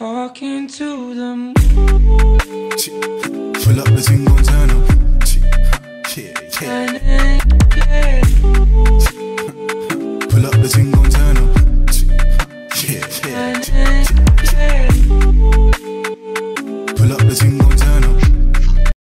talking to the moon. Pull up the thing, gon' turn up. Yeah, yeah.